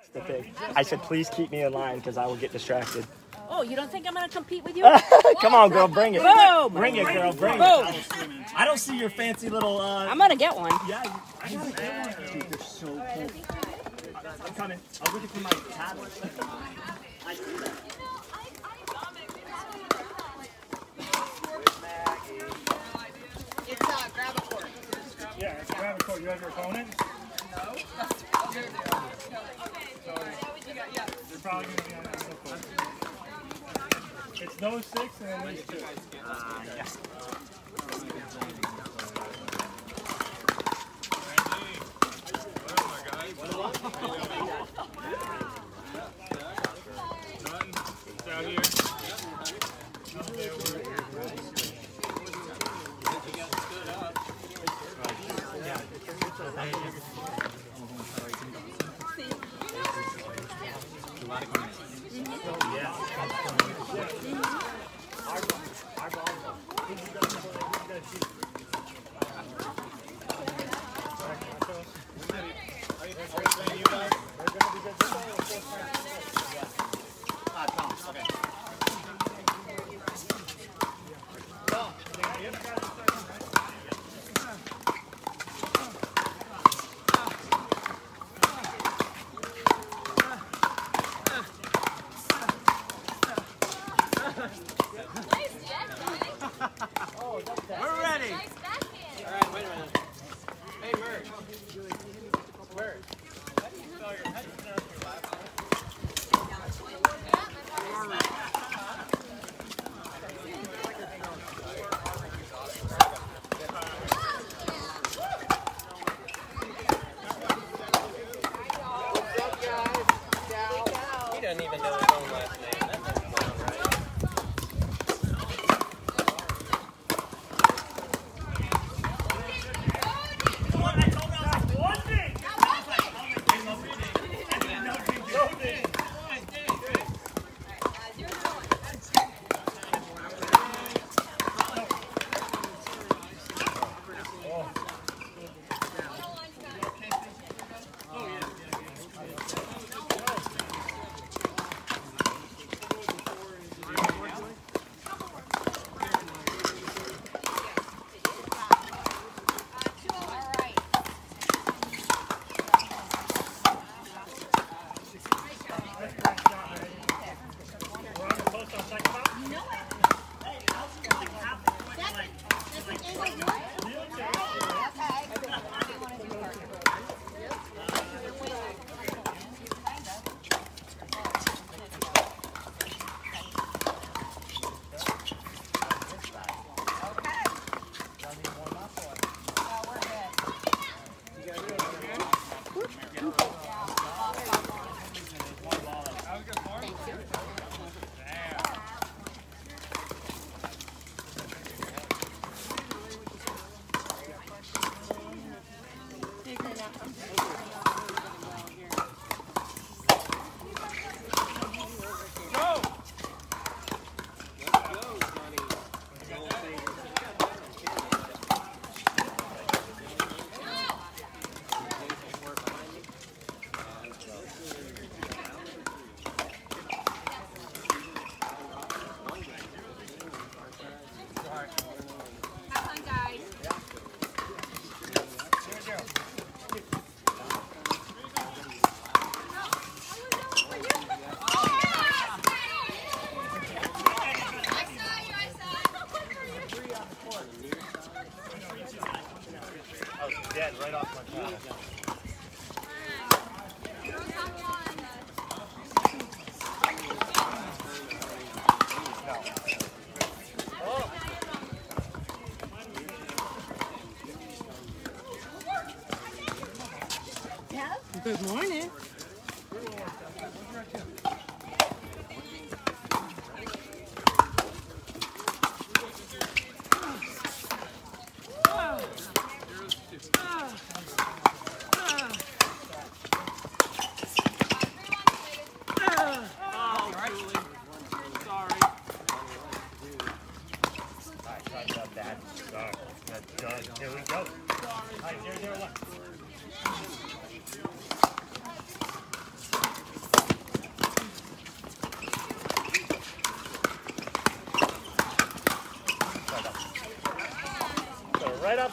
the thing. I said, please keep me in line because I will get distracted. Oh, you don't think I'm going to compete with you? Come on, girl, bring it. Boom. Bring it, girl, bring Boom. it. I don't see your fancy little. I'm going to get one. Yeah, I gotta get one. Dude, they're so cool. I'm coming. I'll look for my tablet. I see that. Grab a court. Yeah, grab a court. You have your opponent? No. So, you're probably going to be on that court. It's those 6 and then these 2. Yes. Out here. We're ready. All right, wait a minute. Hey, Mert. Mert. He doesn't even know his own last name. That doesn't sound right.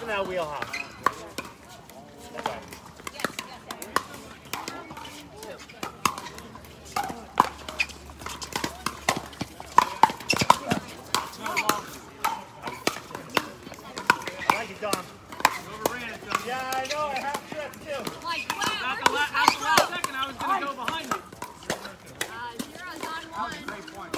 in that wheelhouse. That's right. I like it, Dom. You overran it, John. Yeah, I know. I have trip too. After the last second, I was going to go behind you. Great point.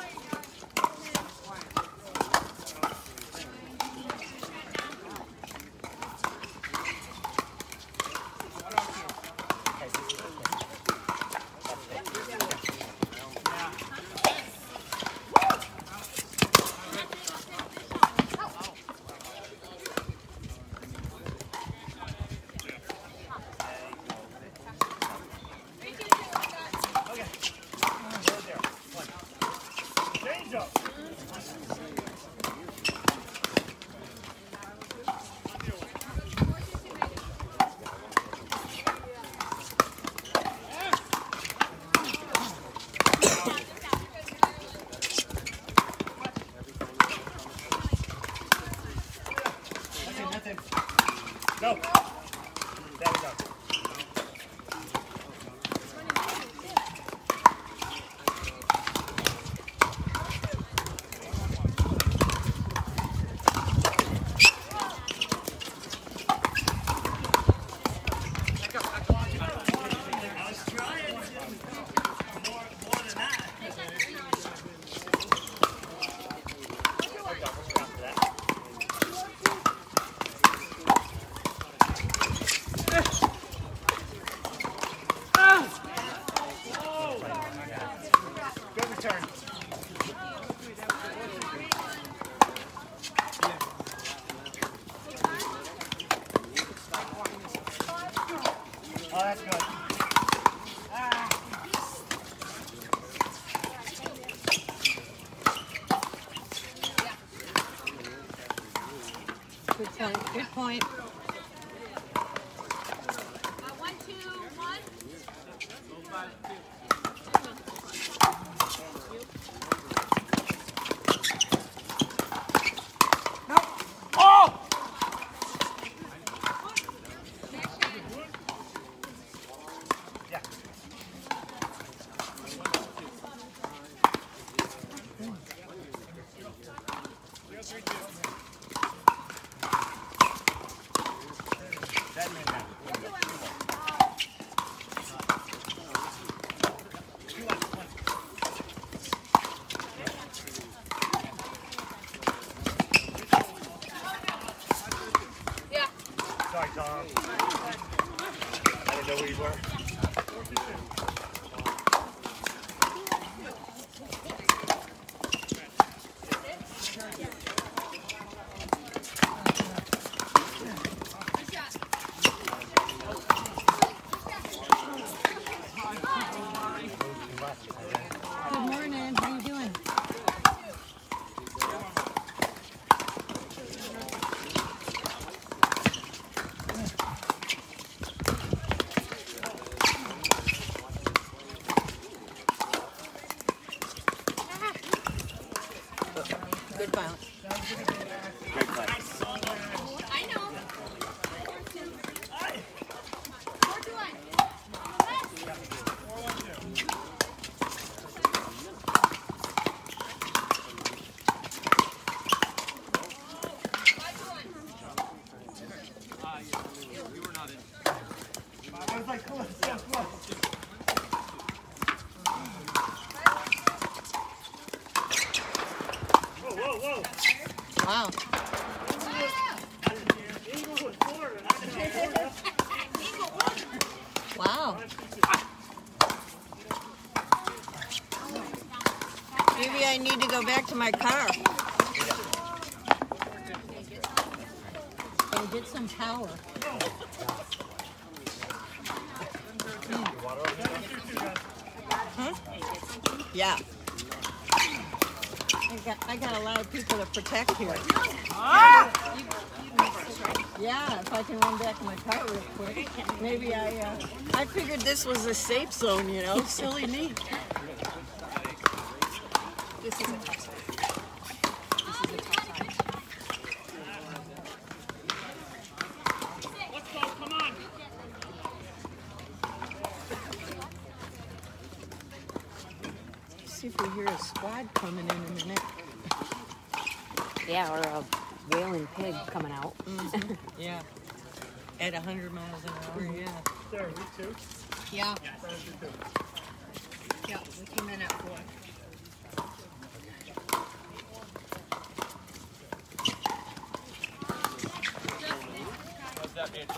Change up. That's it. Go. There we go. I was trying more than that. Good return. Oh, that's good. Good point. Good point. 1, 2, 1. Oh! Yeah. That man down. Yeah. Sorry, Tom. I didn't know where you were. Good morning. How you doing? Good violence. Great play. I know. You were not in. I was like, cool, it's so close. Whoa, whoa, whoa. Wow. Inglewood, Florida. I didn't know. Wow. Maybe I need to go back to my car and get some power. Huh? Yeah. I got a lot of people to protect here. Yeah, if I can run back to my car real quick. Maybe I figured this was a safe zone, you know, silly me. This is a tough side. This is a tough side. see if we hear a squad coming in a minute. Yeah, or a wailing pig coming out. Yeah. At 100 miles an hour, yeah. Sarah, week 2? Yeah. Sarah's week 2. Yeah, we came in at 4. How's that being?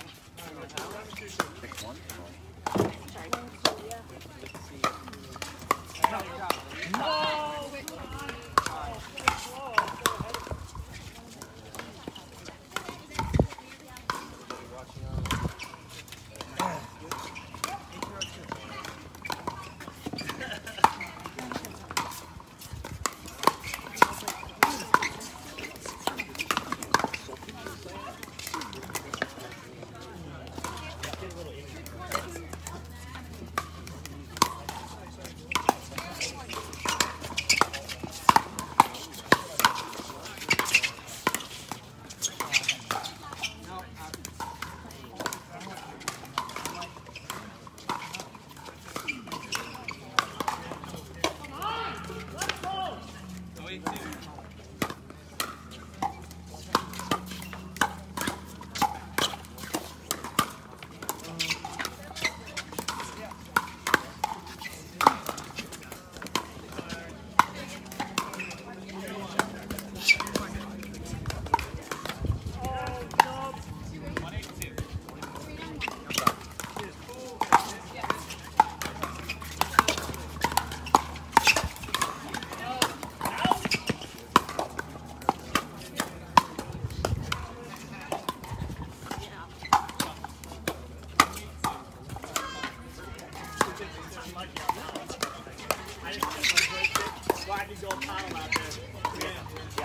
Why did you go paddle out there? Yeah.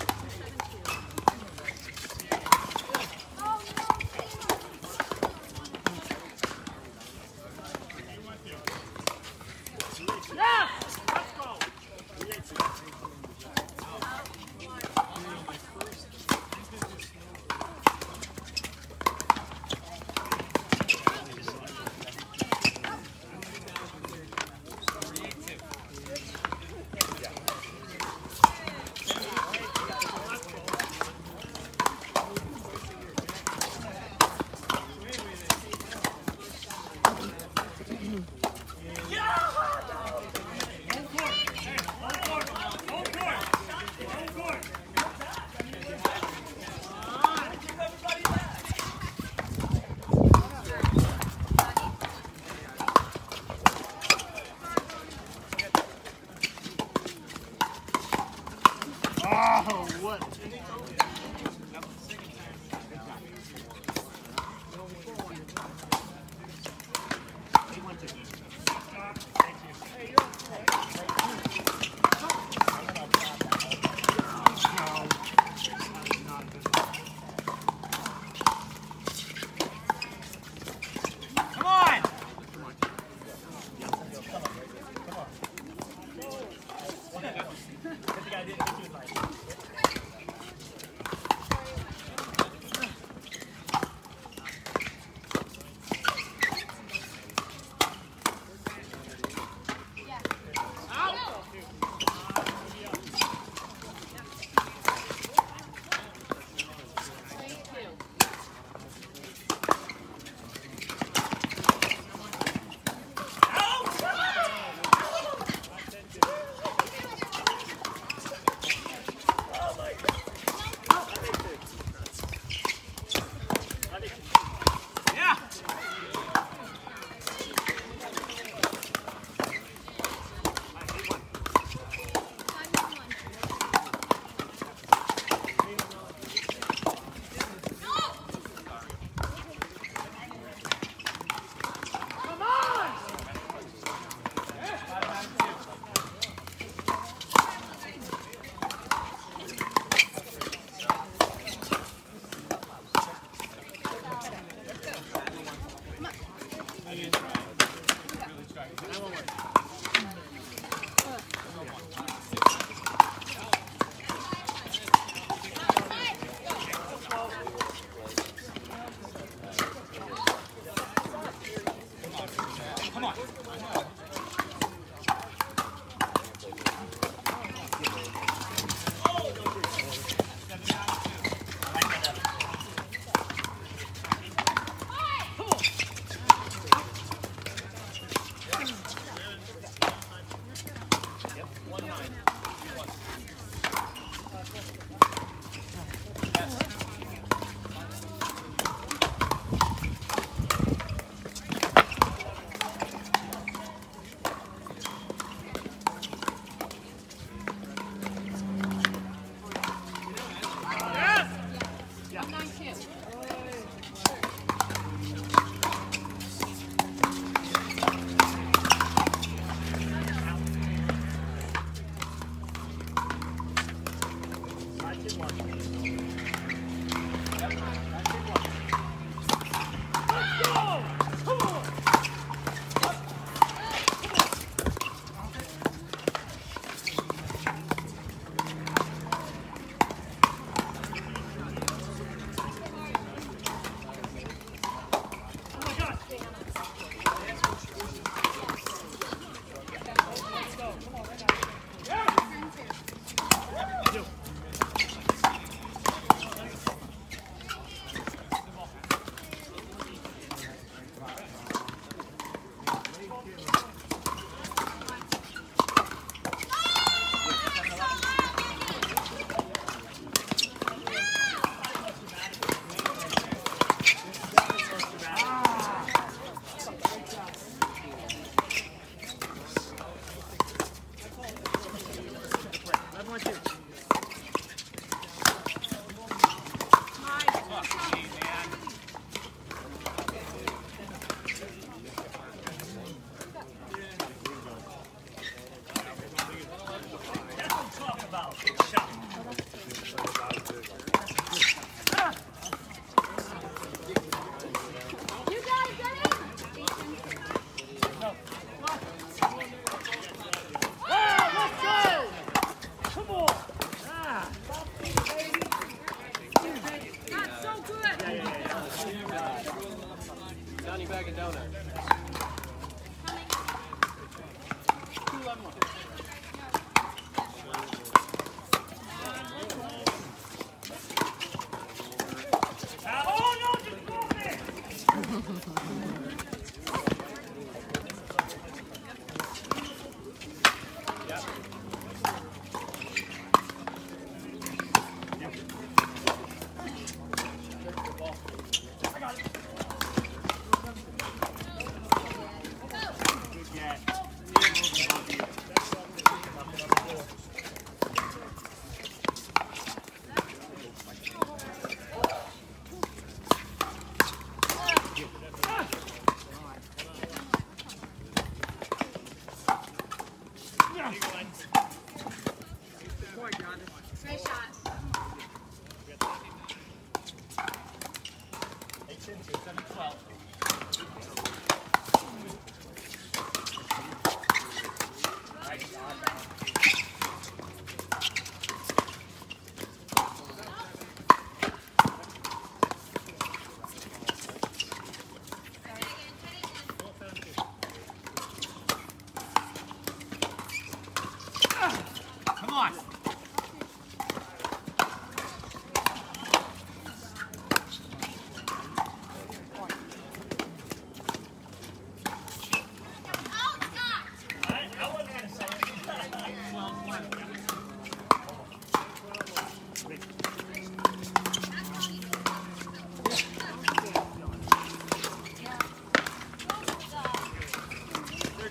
Oh, what? Come on!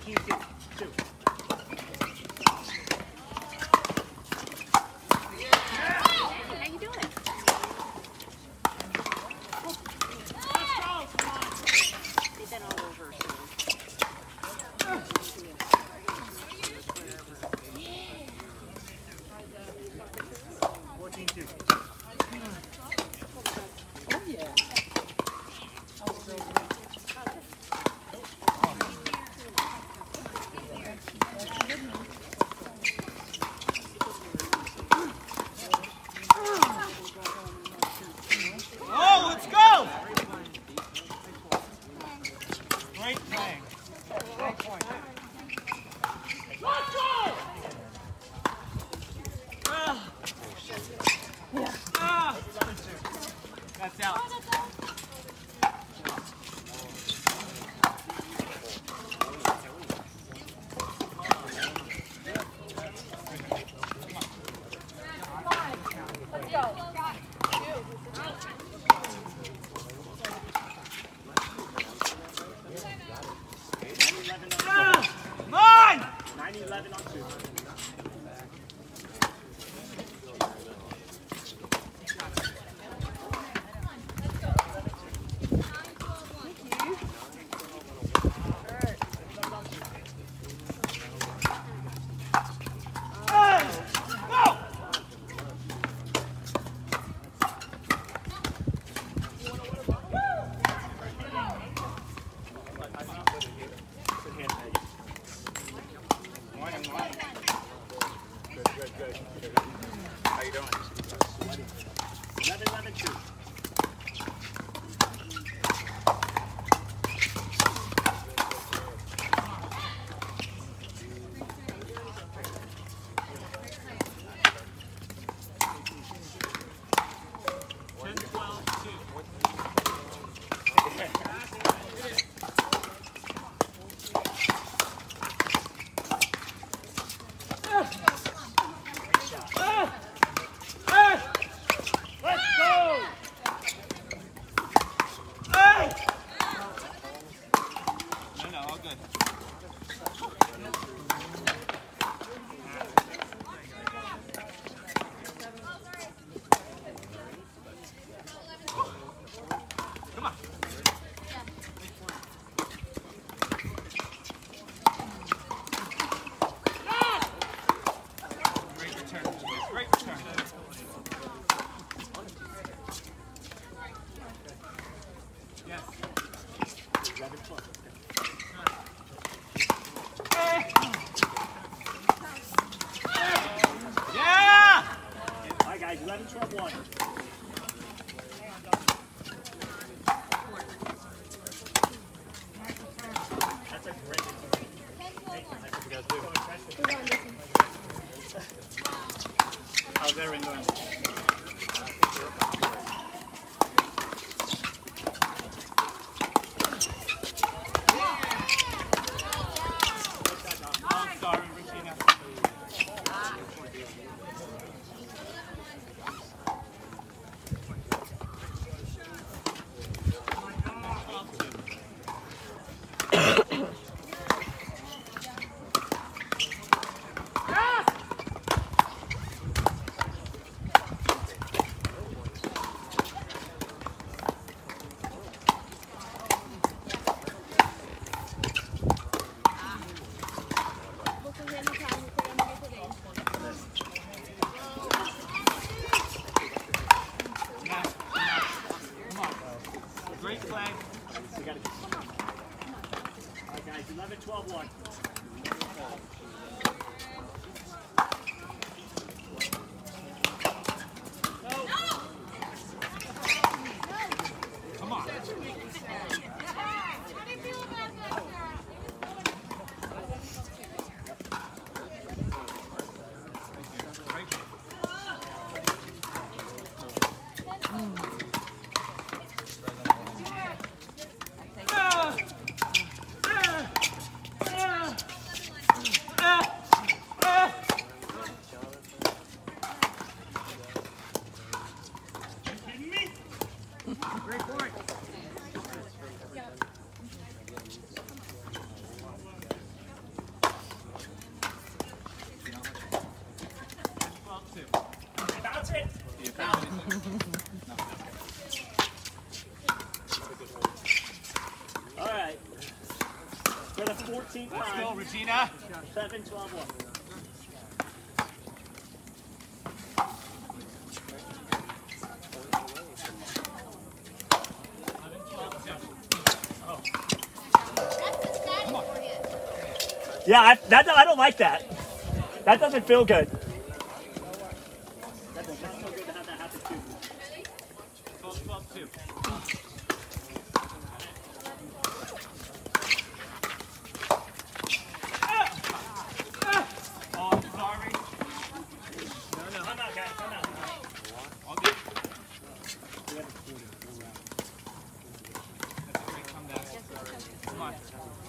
Two. How you doing? Get that all over soon. 14-2. Oh yeah. Oh, let's go! Great playing. Great point. Let's go! That's out. Let's go. Gina. 7, 12, 1. Yeah, I don't like that. That doesn't feel good. That's so good to have that happen too. 12-2. Oh, sorry. No. Come out, guys. Come out. All good. That's a great comeback. Come on.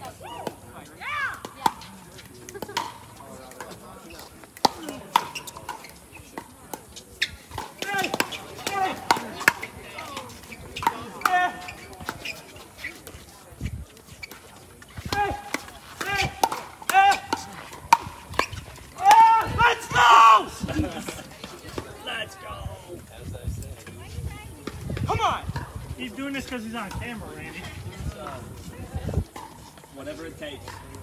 Let's go. Come on. He's doing this because he's on camera, Randy. Whatever it takes.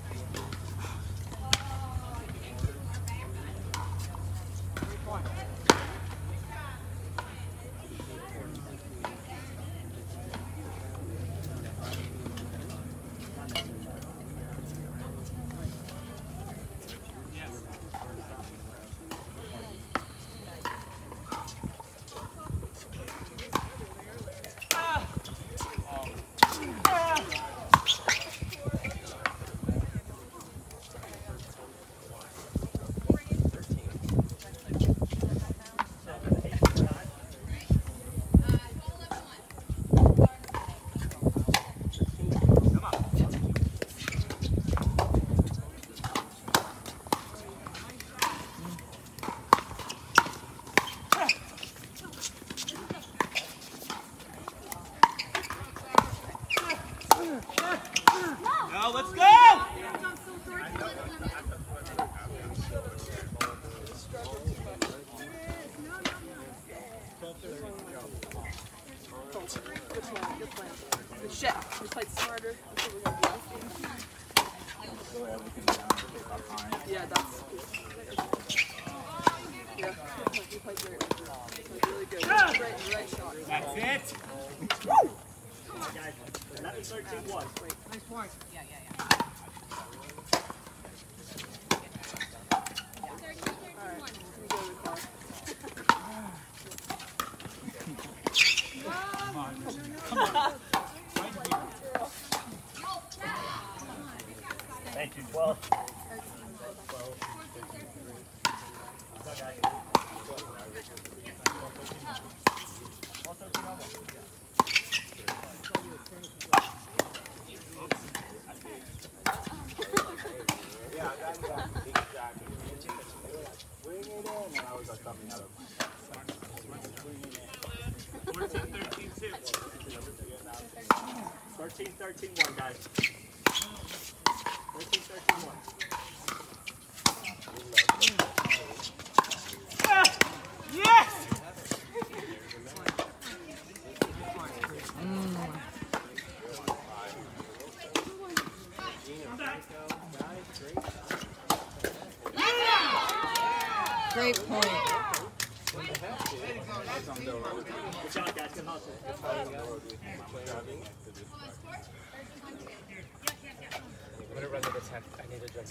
Now let's go. Shit, we played smarter. That's what we're gonna do. Yeah, that's. Yeah, we played great. Really good. Right shot. That's it. Guys, 11, 13, 1. Nice point. Yeah. Thank you, 12. Thirteen, 13, 1, guys. 13, 13, 1. Yes. Great point. Good job, guys. Good hustle. I'm gonna run the 10. I need to drink.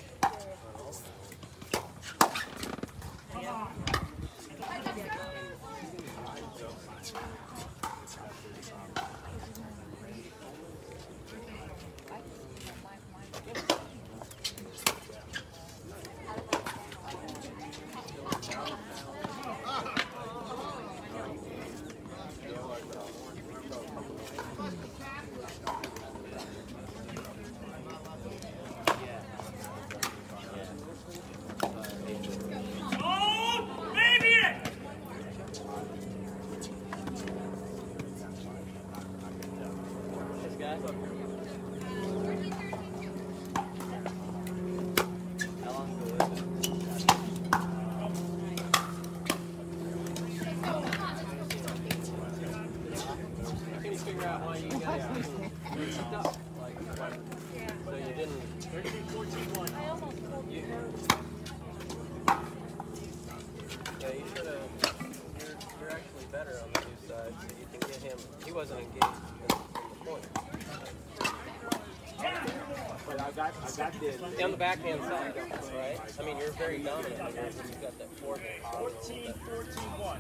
On the backhand side, right? I mean, you're very dominant. You've got that forehand. 14-14-1.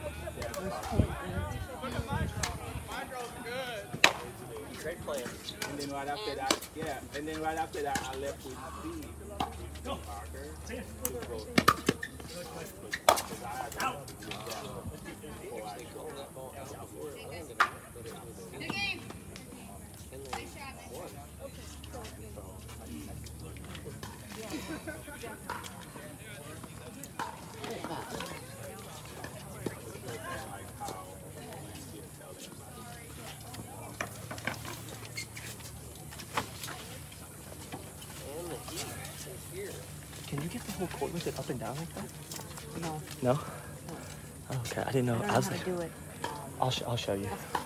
Great plan. And then right after that, yeah. And then right after that, I left with Steve. Go. Parker. See ya. Good game. Can you get the whole court with it up and down like that? No. No? Okay, I didn't know. I don't know how to do it. I'll show you.